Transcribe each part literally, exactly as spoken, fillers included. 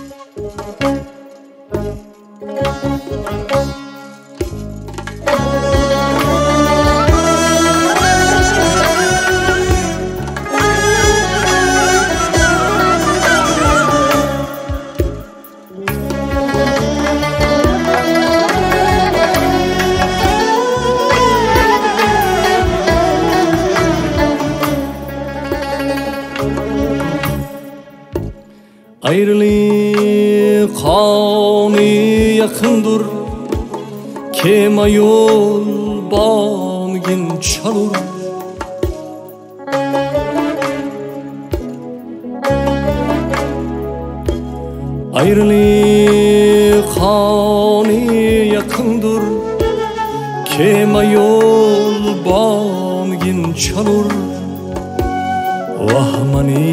Ayrılık hani yakındır, kema yol bangin çalır. Ayrılık hani yakındır, kema yol bangin çalır. Vahmani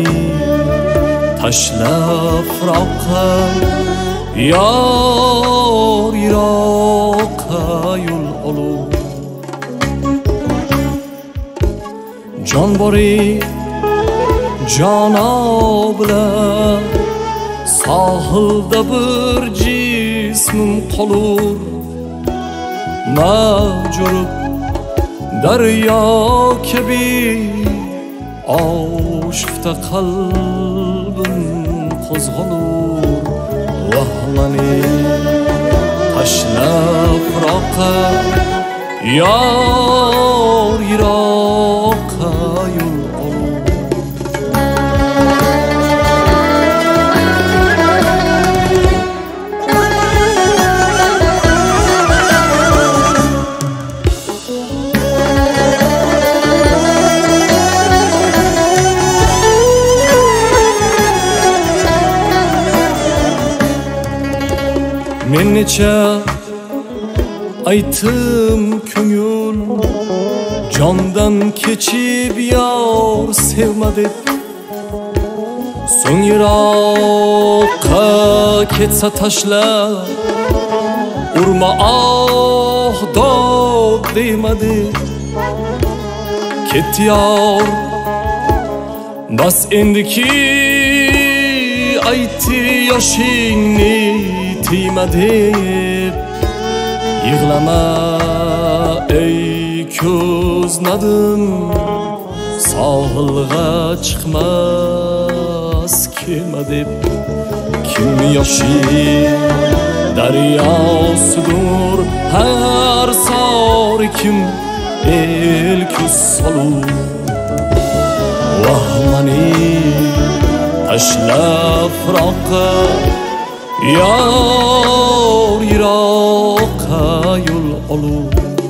taşla froqa yar Iroqqa yo'l olur. Jon bori jano bilan sohilda bir jismim qolur. Majruh daryo kabi oshifta qalbim qo'zg'alur. Vahmani tashlab Iroqqa yor Iroqqa yo'l olur. Men necha aytdim ko'ngil jondan kechib yor sevma deb. So'ng Iroqqa ketsa tashlab urma ah dod dema deb. Ketdi yor bas endiki aytdi yoshingni tiyma deb. Yig'lama ey ko'z nadim, sohilga chiqmas kema deb. Kim yoshi daryosidur har sori, kim el ko'z solur. Vahmani tashlab Iroqqa yor Iroqqa yo'l olur.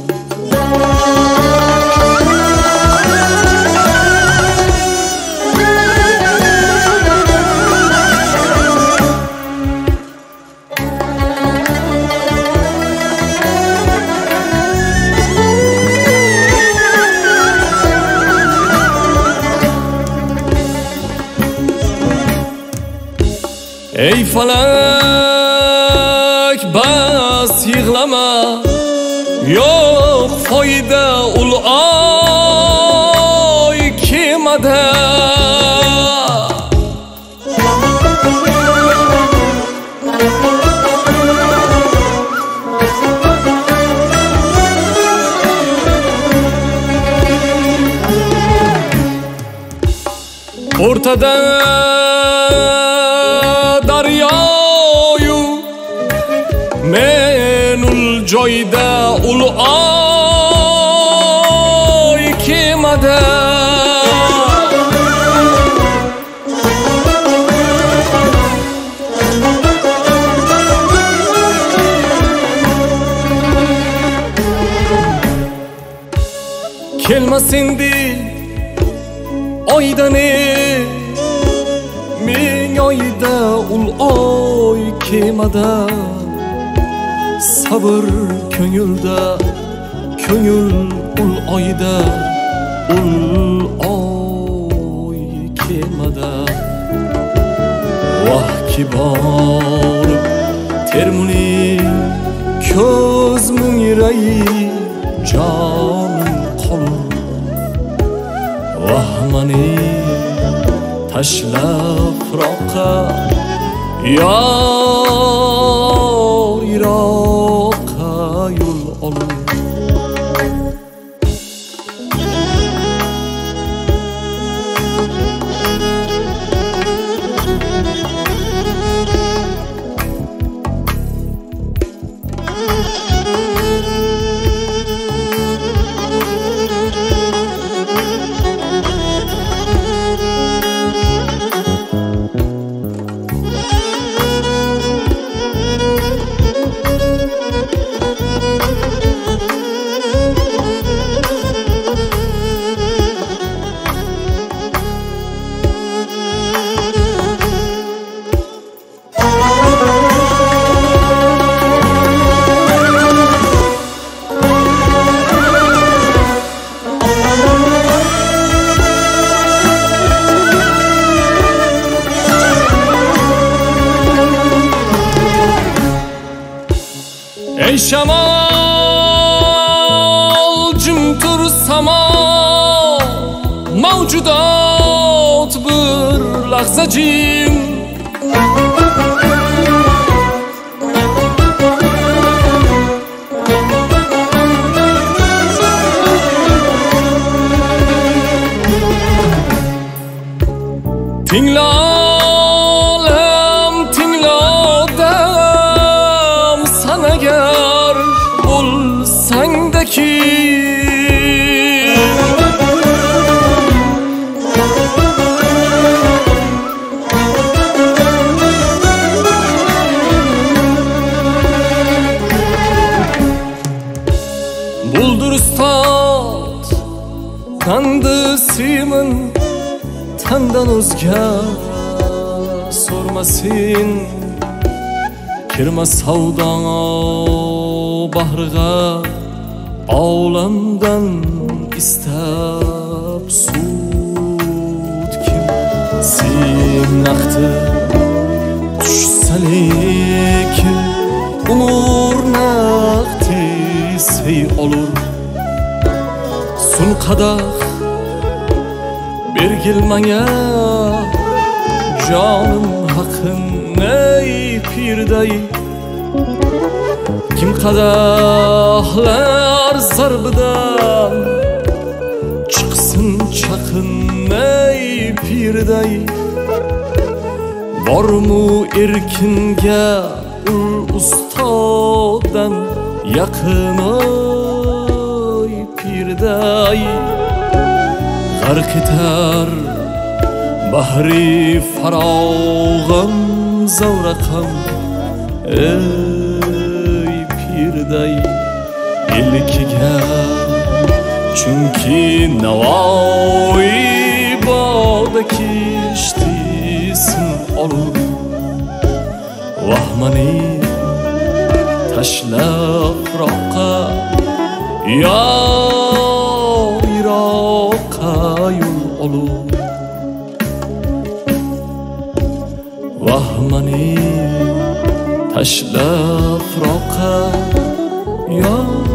Ey falak bas yig'lama, yo'q foyda ul oy kemada. O'rtada daryoyu menul joyda ul oy kemada. Kelmas endi oydane ming oyda ul oy kemada. Sabr ko'ngilda ko'ngil ul oyda ul oy kemada. Vah ki borib termuni ko'z mung'rayi jonim qolur. Vahmani tashlab Iroqqa Yar Iroqqa yo'l olur. Ey şamal jim tursama mavjudot bir lahza jim Tinglalam tingladim sana gar bo'lsangdaki Buldur ustad tandı simin tandan o'zga sormasin kirma savdona bahriga olamdan istab sud kim sen naqti tushsa lekin umur naqti sey olur sun qadah bergilmanya canım hakkın ey pirday kim kadahlar zarbidan çıksın çakın ey pirday var mu erkinga ul ustadan yakın ey pirday G'arq etar bahri farog'im zavraqam ey pirday ilkiga chunki Navoiy bog'da kishtisin olur vahmani tashlab firoqqa Yar Iroqqa yo'l olur vahmani tashlab firoqqa